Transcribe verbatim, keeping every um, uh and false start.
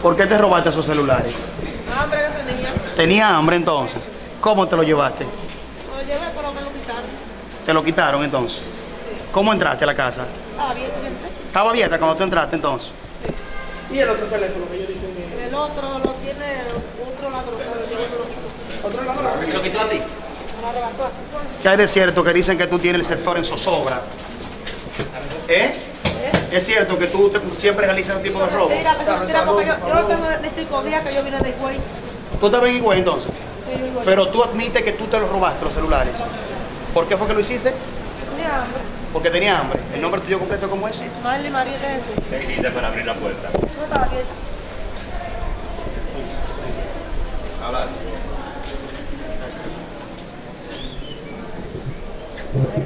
¿Por qué te robaste esos celulares? Hambre que tenía. Tenía hambre entonces. ¿Cómo te lo llevaste? Lo llevé, pero me lo quitaron. ¿Te lo quitaron entonces? ¿Cómo entraste a la casa? Estaba bien, yo entré. ¿Estaba abierta cuando tú entraste entonces? Sí. ¿Y el otro teléfono que ellos dicen que... El otro lo tiene otro ladrón, pero yo me lo quito. ¿Otro ladrón? ¿Te lo quitó a ti? Me lo arrebató así. ¿Qué hay de cierto que dicen que tú tienes el sector en zozobra? ¿Eh? ¿Es cierto que tú te- siempre realizas ese tipo de robo? Mentira, que mentira, porque yo, yo no tengo de cinco días que yo vine de Higüey. ¿Tú estabas en Higüey entonces? Sí, yo Higüey. Pero tú admites que tú te los robaste los celulares. ¿Por qué fue que lo hiciste? Tenía hambre. Porque tenía hambre. ¿El nombre tuyo completo cómo es? Ismael y María de Jesús. ¿Qué hiciste para abrir la puerta? No estaba quieta. Hablar.